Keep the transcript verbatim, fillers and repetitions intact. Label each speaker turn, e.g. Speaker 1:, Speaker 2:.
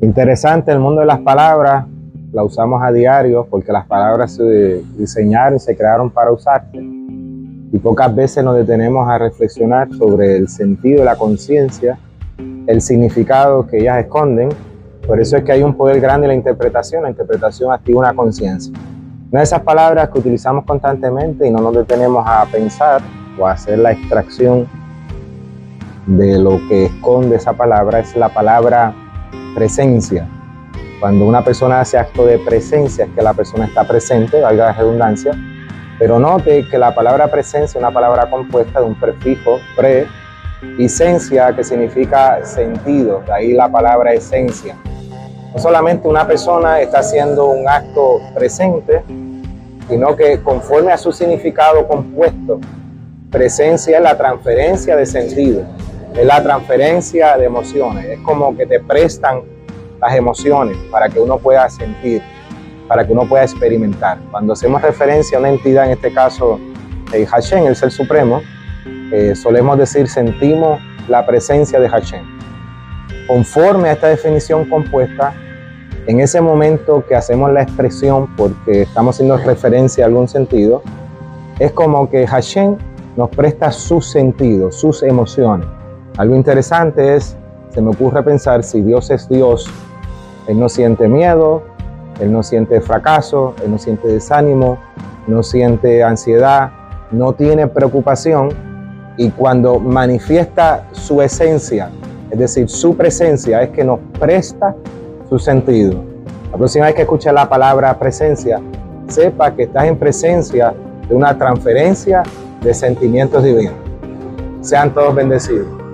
Speaker 1: Interesante el mundo de las palabras, la usamos a diario porque las palabras se diseñaron y se crearon para usarse. Y pocas veces nos detenemos a reflexionar sobre el sentido de la conciencia, el significado que ellas esconden. Por eso es que hay un poder grande en la interpretación. La interpretación activa una conciencia. Una de esas palabras que utilizamos constantemente y no nos detenemos a pensar o a hacer la extracción de lo que esconde esa palabra es la palabra presencia. Cuando una persona hace acto de presencia es que la persona está presente, valga la redundancia, pero note que la palabra presencia es una palabra compuesta de un prefijo pre y esencia, que significa sentido, de ahí la palabra esencia. No solamente una persona está haciendo un acto presente, sino que conforme a su significado compuesto, presencia es la transferencia de sentido, es la transferencia de emociones, es como que te prestan las emociones para que uno pueda sentir, para que uno pueda experimentar. Cuando hacemos referencia a una entidad, en este caso eh, Hashem, el Ser Supremo, eh, solemos decir sentimos la presencia de Hashem. Conforme a esta definición compuesta, en ese momento que hacemos la expresión porque estamos haciendo referencia a algún sentido, es como que Hashem nos presta sus sentidos, sus emociones. Algo interesante es, se me ocurre pensar, si Dios es Dios, Él no siente miedo, Él no siente fracaso, Él no siente desánimo, no siente ansiedad, no tiene preocupación, y cuando manifiesta su esencia, es decir, su presencia, es que nos presta su sentido. La próxima vez que escuche la palabra presencia, sepa que estás en presencia de una transferencia de sentimientos divinos. Sean todos bendecidos.